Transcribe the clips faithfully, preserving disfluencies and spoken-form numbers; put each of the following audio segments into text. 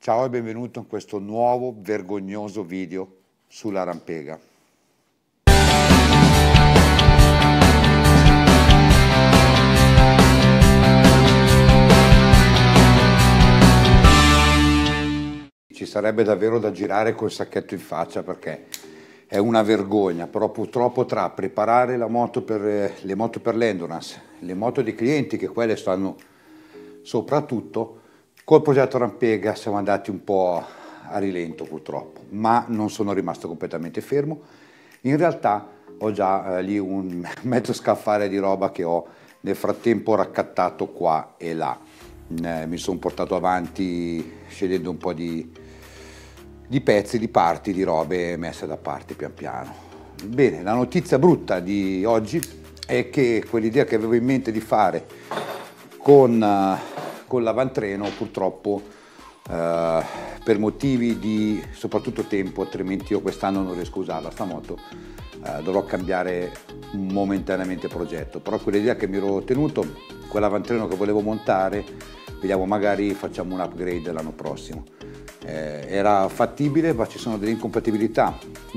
Ciao e benvenuto in questo nuovo vergognoso video sulla Rampega. Ci sarebbe davvero da girare col sacchetto in faccia perché è una vergogna, però purtroppo tra preparare la moto per, le moto per l'endurance, le moto dei clienti che quelle stanno soprattutto, col progetto Rampega siamo andati un po' a rilento purtroppo, ma non sono rimasto completamente fermo. In realtà ho già eh, lì un mezzo scaffale di roba che ho nel frattempo raccattato qua e là. Eh, mi sono portato avanti scegliendo un po' di, di pezzi, di parti, di robe messe da parte pian piano. Bene, la notizia brutta di oggi è che quell'idea che avevo in mente di fare con... Uh, con l'avantreno purtroppo eh, per motivi di soprattutto tempo, altrimenti io quest'anno non riesco a usarla sta moto, eh, dovrò cambiare momentaneamente progetto, però quell'idea che mi ero tenuto, quell'avantreno che volevo montare, vediamo magari facciamo un upgrade l'anno prossimo. Eh, era fattibile, ma ci sono delle incompatibilità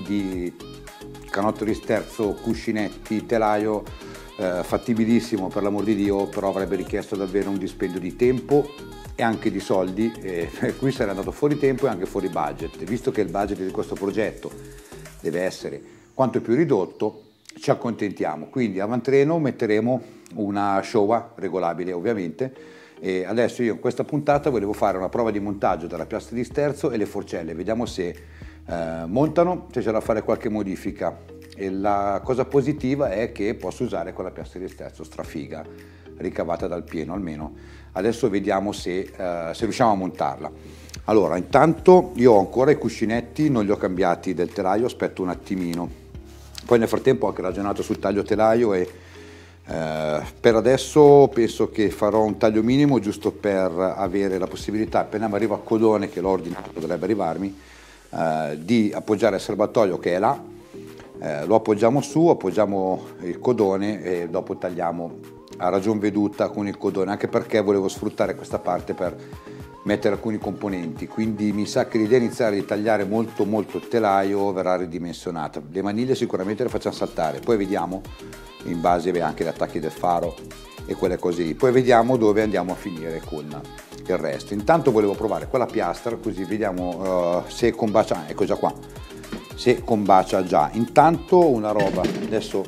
di canotto di sterzo, cuscinetti, telaio. Eh, fattibilissimo per l'amor di Dio, però avrebbe richiesto davvero un dispendio di tempo e anche di soldi, e qui sarei andato fuori tempo e anche fuori budget. Visto che il budget di questo progetto deve essere quanto più ridotto, ci accontentiamo, quindi avantreno metteremo una Showa regolabile ovviamente. E adesso io in questa puntata volevo fare una prova di montaggio della piastra di sterzo e le forcelle, vediamo se eh, montano, se c'è da fare qualche modifica. E la cosa positiva è che posso usare quella piastra di sterzo strafiga ricavata dal pieno almeno. Adesso vediamo se, uh, se riusciamo a montarla. Allora, intanto io ho ancora i cuscinetti, non li ho cambiati del telaio, aspetto un attimino. Poi nel frattempo ho anche ragionato sul taglio telaio e uh, per adesso penso che farò un taglio minimo giusto per avere la possibilità, appena mi arriva il codone, che l'ho ordinato, dovrebbe arrivarmi, uh, di appoggiare il serbatoio che è là. Eh, lo appoggiamo su, appoggiamo il codone e dopo tagliamo a ragion veduta con il codone, anche perché volevo sfruttare questa parte per mettere alcuni componenti, quindi mi sa che l'idea è iniziare di tagliare molto molto il telaio verrà ridimensionata. Le maniglie sicuramente le facciamo saltare, poi vediamo in base anche agli attacchi del faro e quelle cose lì, poi vediamo dove andiamo a finire con il resto. Intanto volevo provare quella piastra così vediamo uh, se combacia, ecco già qua, se combacia già. Intanto una roba, adesso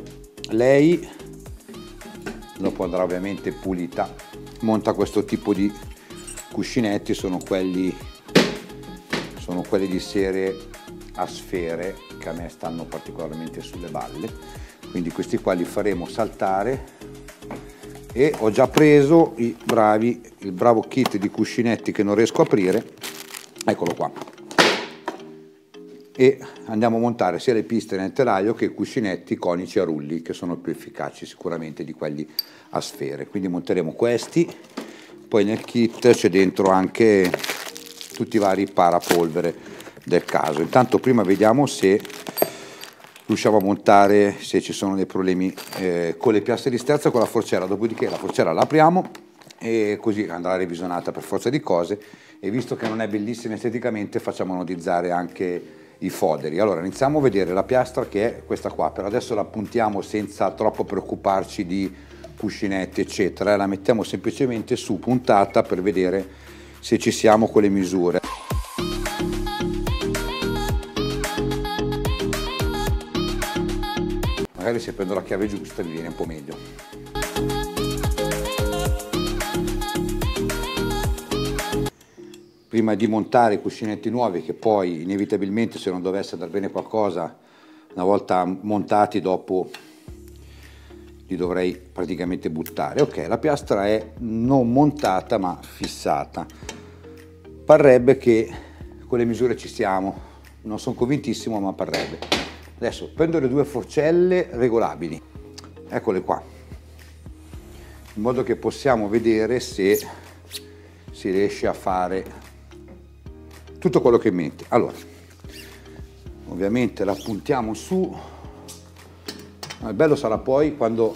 lei dopo andrà ovviamente pulita, monta questo tipo di cuscinetti, sono quelli sono quelli di serie a sfere che a me stanno particolarmente sulle balle, quindi questi qua li faremo saltare e ho già preso i bravi il bravo kit di cuscinetti che non riesco a aprire, eccolo qua, e andiamo a montare sia le piste nel telaio che i cuscinetti conici a rulli, che sono più efficaci sicuramente di quelli a sfere. Quindi monteremo questi, poi nel kit c'è dentro anche tutti i vari parapolvere del caso. Intanto prima vediamo se riusciamo a montare, se ci sono dei problemi eh, con le piastre di sterzo, con la forcella, dopodiché la forcella la apriamo e così andrà revisionata per forza di cose, e visto che non è bellissima esteticamente facciamo anodizzare anche i foderi. Allora iniziamo a vedere la piastra, che è questa qua, per adesso la puntiamo senza troppo preoccuparci di cuscinetti eccetera, e la mettiamo semplicemente su puntata per vedere se ci siamo con le misure. Magari se prendo la chiave giusta mi viene un po' meglio. Prima di montare i cuscinetti nuovi, che poi inevitabilmente se non dovesse andare bene qualcosa, una volta montati dopo li dovrei praticamente buttare. Ok, la piastra è non montata ma fissata. Parrebbe che con le misure ci siamo, non sono convintissimo ma parrebbe. Adesso prendo le due forcelle regolabili, eccole qua, in modo che possiamo vedere se si riesce a fare tutto quello che è in mente. Allora, ovviamente la puntiamo su, il bello sarà poi quando,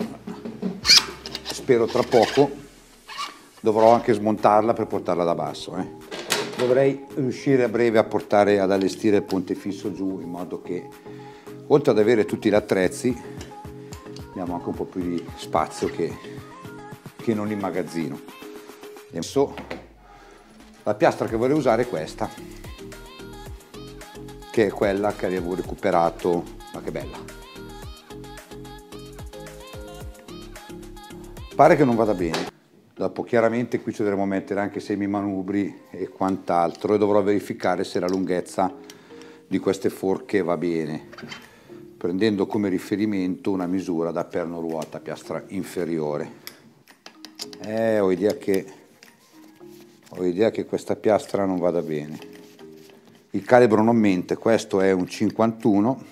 spero tra poco, dovrò anche smontarla per portarla da basso, eh. dovrei riuscire a breve a portare ad allestire il ponte fisso giù, in modo che oltre ad avere tutti gli attrezzi abbiamo anche un po' più di spazio che, che non in magazzino. Adesso la piastra che vorrei usare è questa, che è quella che avevo recuperato, ma che bella. Pare che non vada bene. Dopo chiaramente qui ci dovremo mettere anche semi manubri e quant'altro, e dovrò verificare se la lunghezza di queste forche va bene, prendendo come riferimento una misura da perno ruota piastra inferiore. Eh, ho idea che, ho idea che questa piastra non vada bene. Il calibro non mente, questo è un cinquantuno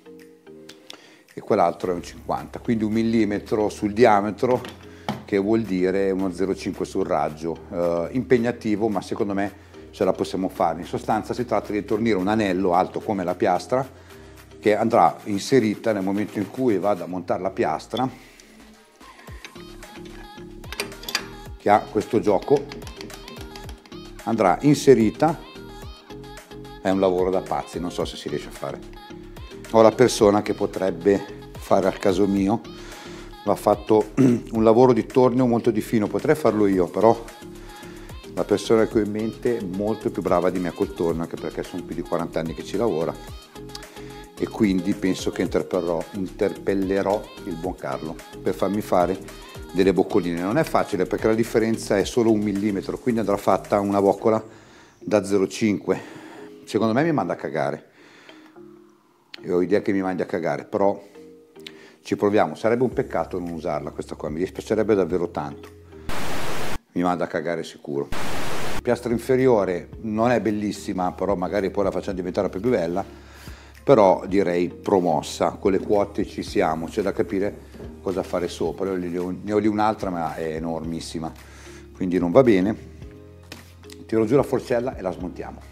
e quell'altro è un cinquanta, quindi un millimetro sul diametro, che vuol dire uno zero virgola cinque sul raggio. Eh, impegnativo, ma secondo me ce la possiamo fare. In sostanza si tratta di tornire un anello alto come la piastra, che andrà inserita nel momento in cui vado a montare la piastra, che ha questo gioco, andrà inserita. È un lavoro da pazzi, non so se si riesce a fare. Ho la persona che potrebbe fare al caso mio, va fatto un lavoro di tornio molto di fino, potrei farlo io, però la persona che ho in mente è molto più brava di me col tornio, anche perché sono più di quaranta anni che ci lavora, e quindi penso che interpellerò, interpellerò il buon Carlo per farmi fare delle boccoline. Non è facile perché la differenza è solo un millimetro, quindi andrà fatta una boccola da zero virgola cinque. Secondo me mi manda a cagare, e ho idea che mi mandi a cagare, però ci proviamo. Sarebbe un peccato non usarla questa qua, mi dispiacerebbe davvero tanto. Mi manda a cagare sicuro. La piastra inferiore non è bellissima, però magari poi la facciamo diventare più bella, però direi promossa. Con le quote ci siamo, c'è da capire cosa fare sopra. Io ne ho lì un'altra, ma è enormissima, quindi non va bene. Tiro giù la forcella e la smontiamo.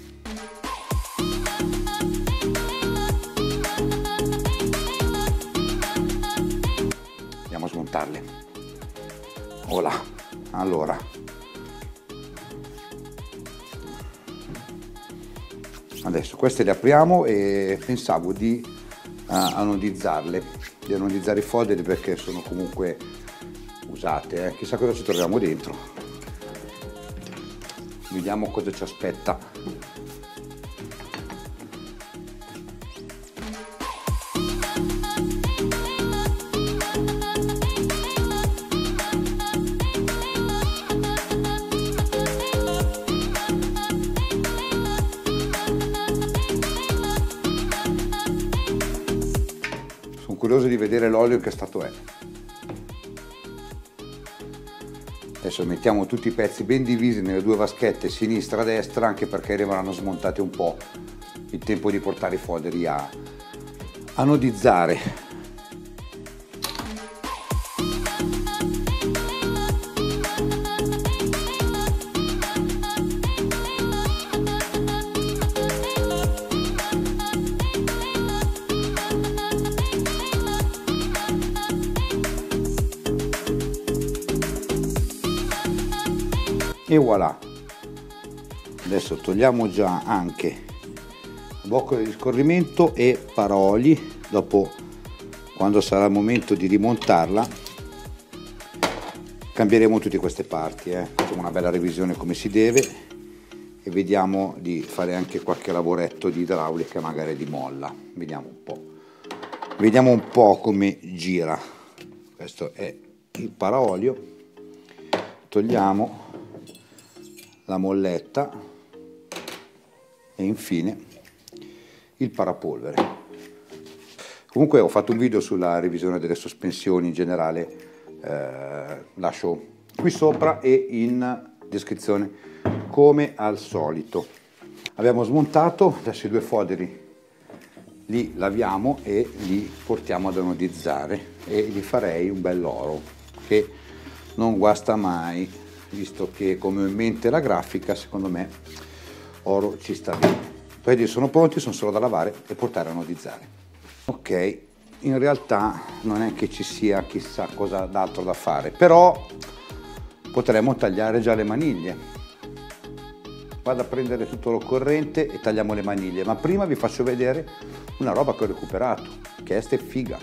A smontarle. Voilà. Allora, adesso queste le apriamo e pensavo di uh, anodizzarle, di anodizzare i foderi, perché sono comunque usate, eh. Chissà cosa ci troviamo dentro. Vediamo cosa ci aspetta. Curioso di vedere l'olio che stato è. Adesso mettiamo tutti i pezzi ben divisi nelle due vaschette, sinistra e destra, anche perché rimarranno smontati un po', il tempo di portare i foderi a anodizzare. E voilà, adesso togliamo già anche boccole di scorrimento e paroli. Dopo, quando sarà il momento di rimontarla, cambieremo tutte queste parti, eh. Facciamo una bella revisione come si deve e vediamo di fare anche qualche lavoretto di idraulica, magari di molla. Vediamo un po', vediamo un po' come gira. Questo è il paraolio, togliamo la molletta e infine il parapolvere. Comunque ho fatto un video sulla revisione delle sospensioni in generale, eh, lascio qui sopra e in descrizione come al solito. Abbiamo smontato, adesso i due foderi li laviamo e li portiamo ad anodizzare e gli farei un bell'oro che non guasta mai, visto che come ho in mente la grafica, secondo me oro ci sta bene. Quindi sono pronti, sono solo da lavare e portare a anodizzare. Ok, in realtà non è che ci sia chissà cosa d'altro da fare, però potremmo tagliare già le maniglie. vado a prendere tutto l'occorrente e tagliamo le maniglie, ma prima vi faccio vedere una roba che ho recuperato, che è ste figa.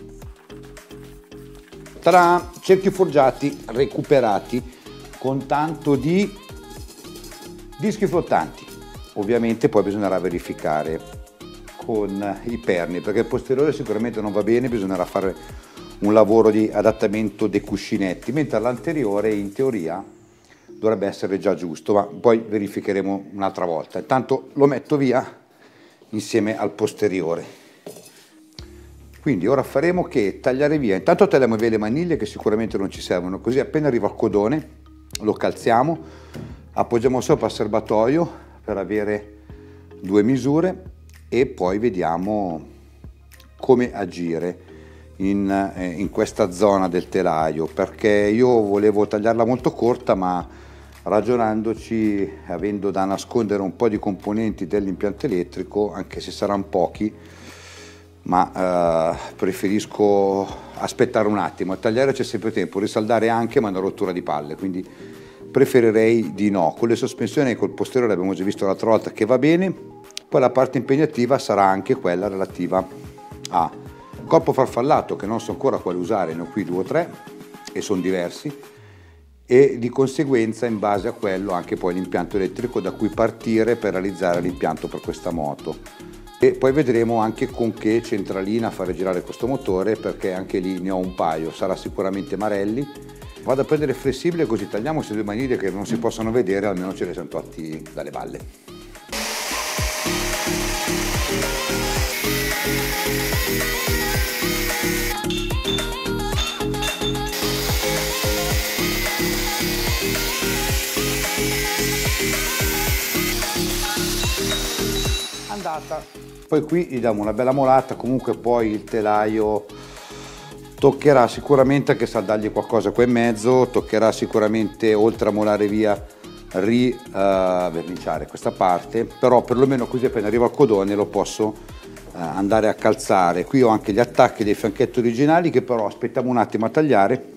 Tra cerchi forgiati recuperati con tanto di dischi flottanti. Ovviamente poi bisognerà verificare con i perni, perché il posteriore sicuramente non va bene, bisognerà fare un lavoro di adattamento dei cuscinetti, mentre l'anteriore in teoria dovrebbe essere già giusto, ma poi verificheremo un'altra volta. Intanto lo metto via insieme al posteriore. Quindi ora faremo che tagliare via, intanto tagliamo via le maniglie che sicuramente non ci servono, così appena arriva il codone lo calziamo, appoggiamo sopra il serbatoio per avere due misure e poi vediamo come agire in, eh, in questa zona del telaio, perché io volevo tagliarla molto corta, ma ragionandoci, avendo da nascondere un po' di componenti dell'impianto elettrico, anche se saranno pochi, ma eh, preferisco aspettare un attimo. A tagliare c'è sempre tempo, risaldare anche, ma è una rottura di palle, quindi preferirei di no. Con le sospensioni e col posteriore abbiamo già visto l'altra volta che va bene. Poi la parte impegnativa sarà anche quella relativa a corpo farfallato, che non so ancora quale usare, ne ho qui due o tre e sono diversi, e di conseguenza in base a quello anche poi l'impianto elettrico da cui partire per realizzare l'impianto per questa moto. E poi vedremo anche con che centralina fare girare questo motore, perché anche lì ne ho un paio, sarà sicuramente Marelli. Vado a prendere flessibile così tagliamo queste due maniglie che non si possono vedere, almeno ce le siamo tolti dalle balle. Andata. Poi qui gli diamo una bella molata, comunque poi il telaio toccherà sicuramente anche saldargli qualcosa qua in mezzo, toccherà sicuramente oltre a molare via riverniciare uh, questa parte, però perlomeno così appena arriva il codone lo posso uh, andare a calzare. Qui ho anche gli attacchi dei fianchetti originali che però aspettiamo un attimo a tagliare,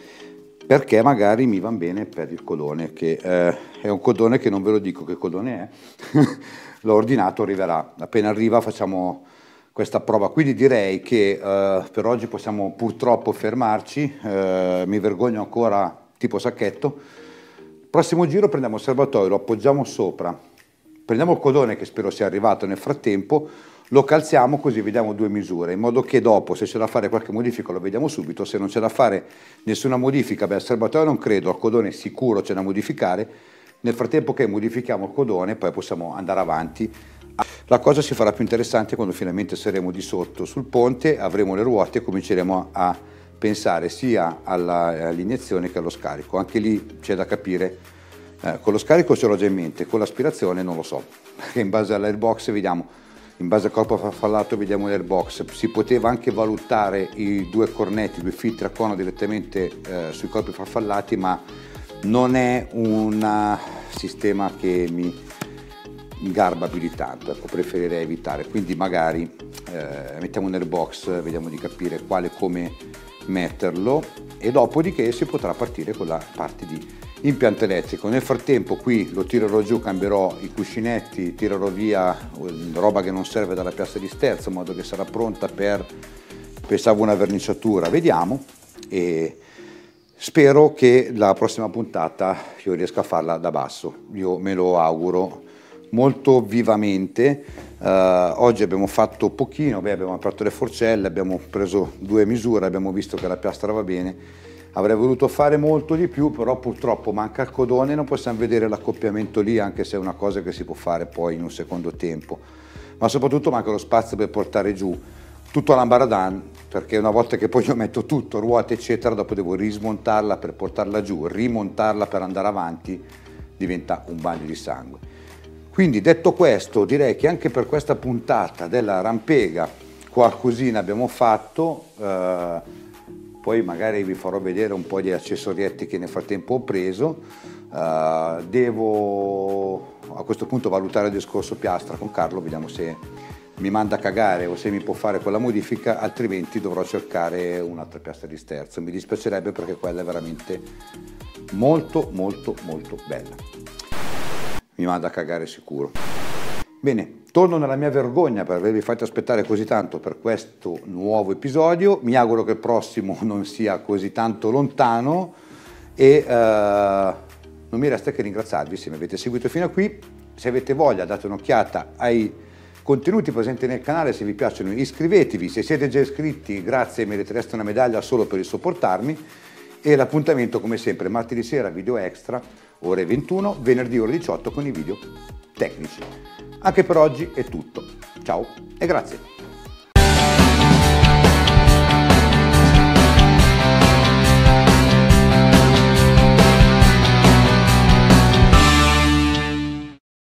perché magari mi vanno bene per il codone, che uh, è un codone che non ve lo dico che codone è. L'ho ordinato, arriverà, appena arriva facciamo questa prova, quindi direi che eh, per oggi possiamo purtroppo fermarci, eh, mi vergogno ancora tipo sacchetto. Prossimo giro prendiamo il serbatoio, lo appoggiamo sopra, prendiamo il codone che spero sia arrivato nel frattempo, lo calziamo così vediamo due misure, in modo che dopo se c'è da fare qualche modifica lo vediamo subito, se non c'è da fare nessuna modifica, beh al serbatoio non credo, al codone sicuro c'è da modificare. Nel frattempo che modifichiamo il codone poi possiamo andare avanti. La cosa si farà più interessante quando finalmente saremo di sotto sul ponte, avremo le ruote e cominceremo a pensare sia all'iniezione che allo scarico. Anche lì c'è da capire, eh, con lo scarico ce l'ho già in mente, con l'aspirazione non lo so, perché in base all'airbox vediamo, in base al corpo farfallato vediamo l'airbox, si poteva anche valutare i due cornetti, i due filtri a cono direttamente eh, sui corpi farfallati, ma non è un sistema che mi garba più di tanto, ecco, preferirei evitare, quindi magari eh, mettiamo un airbox, vediamo di capire quale come metterlo e dopodiché si potrà partire con la parte di impianto elettrico. Nel frattempo qui lo tirerò giù, cambierò i cuscinetti, tirerò via roba che non serve dalla piastra di sterzo in modo che sarà pronta per, pensavo, una verniciatura, vediamo, e spero che la prossima puntata io riesca a farla da basso, io me lo auguro molto vivamente. Uh, oggi abbiamo fatto pochino, beh, abbiamo aperto le forcelle, abbiamo preso due misure, abbiamo visto che la piastra va bene, avrei voluto fare molto di più, però purtroppo manca il codone, non possiamo vedere l'accoppiamento lì, anche se è una cosa che si può fare poi in un secondo tempo, ma soprattutto manca lo spazio per portare giù tutto l'ambaradan, perché una volta che poi io metto tutto, ruote eccetera, dopo devo rismontarla per portarla giù, rimontarla per andare avanti, diventa un bagno di sangue. Quindi detto questo, direi che anche per questa puntata della Rampega qualcosina abbiamo fatto, eh, poi magari vi farò vedere un po' di accessorietti che nel frattempo ho preso, eh, devo a questo punto valutare il discorso piastra con Carlo, vediamo se mi manda a cagare o se mi può fare quella modifica, altrimenti dovrò cercare un'altra piastra di sterzo. Mi dispiacerebbe perché quella è veramente molto molto molto bella. mi manda a cagare sicuro. Bene, torno nella mia vergogna per avervi fatto aspettare così tanto per questo nuovo episodio. Mi auguro che il prossimo non sia così tanto lontano e uh, non mi resta che ringraziarvi se mi avete seguito fino a qui. Se avete voglia date un'occhiata ai contenuti presenti nel canale, se vi piacciono iscrivetevi, se siete già iscritti grazie, meritereste una medaglia solo per il sopportarmi. E l'appuntamento come sempre martedì sera video extra ore ventuno, venerdì ore diciotto con i video tecnici. Anche per oggi è tutto, ciao e grazie.